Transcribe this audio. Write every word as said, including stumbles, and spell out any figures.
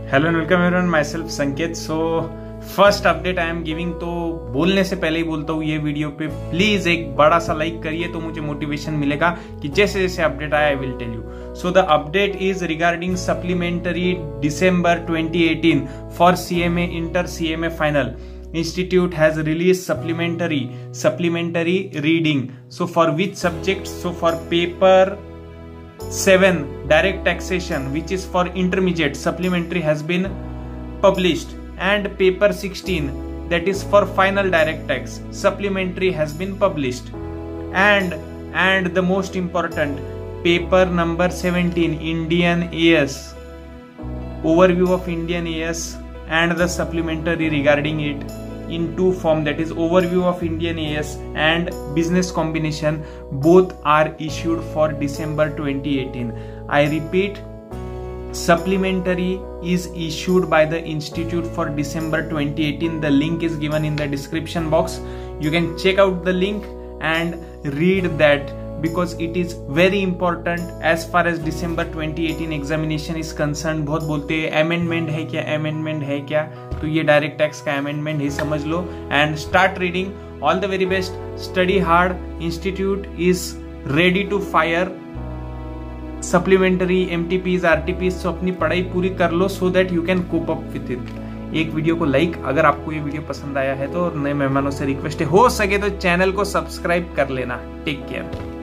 Hello and welcome everyone, myself Sanket. So first update I am giving, तो बोलने से पहले ही बोलता हूँ ये वीडियो पे प्लीज एक बड़ा सा लाइक करिए तो मुझे मोटिवेशन मिलेगा कि जैसे जैसे अपडेट आया I will tell you. So the update is regarding supplementary December twenty eighteen for CMA inter CMA final. Institute has released supplementary supplementary reading. So for which subject? So for paper seven direct taxation, which is for intermediate, supplementary has been published, and paper sixteen, that is for final direct tax, supplementary has been published. And and the most important, paper number seventeen, Indian A S, overview of Indian A S and the supplementary regarding it in two form, that is overview of Indian A S and business combination, both are issued for December twenty eighteen. I repeat, supplementary is issued by the institute for December twenty eighteen. The link is given in the description box. You can check out the link and read that, because it is very important as far as December twenty eighteen examination is concerned. बहुत बोलते हैं amendment है क्या, amendment है क्या, तो ये direct tax का amendment ही समझ लो and start reading. All the very best, study hard. Institute is ready to fire supplementary M T Ps, R T Ps, so अपनी पढ़ाई पूरी कर लो so that you can cope up with it. एक video को like, अगर आपको ये वीडियो पसंद आया है तो नए मेहमानों से रिक्वेस्ट है हो सके तो चैनल को सब्सक्राइब कर लेना. Take care.